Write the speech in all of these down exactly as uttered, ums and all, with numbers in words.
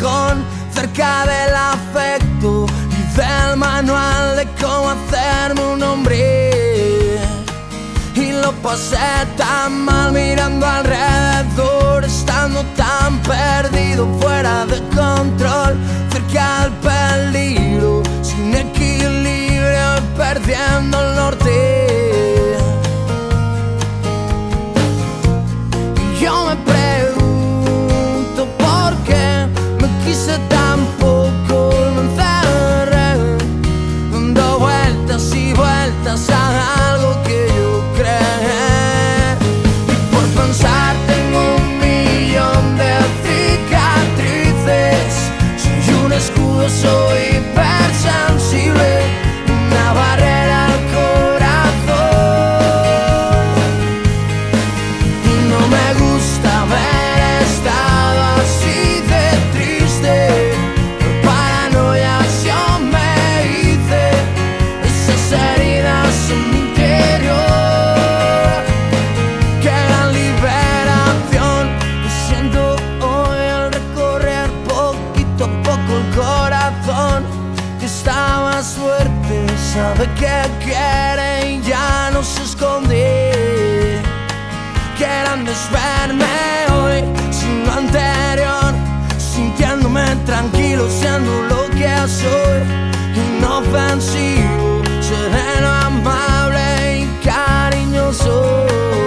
cajón cerca del afecto y del manual de cómo hacerme un hombre. Y lo pasé tan mal mirando alrededor, estando tan perdido, fuera de control, cerca del peligro, sin equilibrio y perdiendo el norte. Y yo me pregunto por qué me quise tan poco, me encerré dando vueltas y vueltas a algo que yo creé. Y por pensar tengo un millón de cicatrices, soy un escudo, soy hipersensible, una barrera al corazón. Y no me gusta haber estado así de triste, por paranoias yo me hice esas heridas en mi interior. Qué gran liberación me siento hoy al recorrer poquito a poco el corazón, que está más fuerte, sabe que quiere y ya no se esconde. Qué grande es verme hoy sin lo anterior, sintiéndome tranquilo, siendo lo que soy, inofensivo, sereno, amable y cariñoso.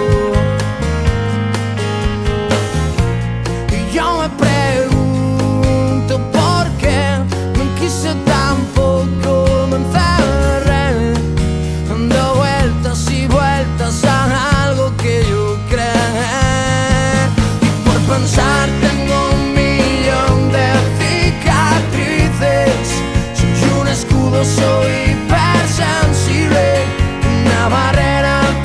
Y yo me pregunto por qué me quise tan poco, me encerré dando vueltas y vueltas a algo que yo creé. Y por pensar tengo un millón de cicatrices, soy un escudo, soy hipersensible, una barrera al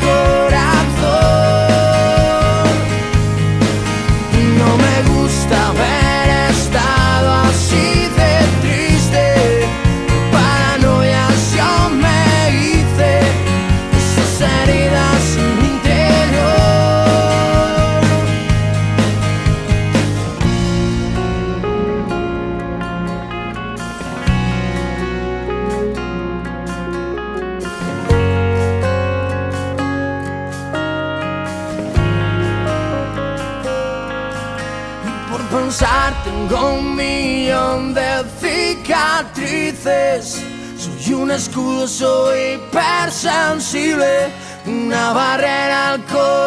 corazón. Y no me gusta haber estado así de triste, por paranoias yo me hice esas heridas en mi interior. Y por pensar tengo un millón de cicatrices, soy un escudo, soy hipersensible, una barrera al corazón.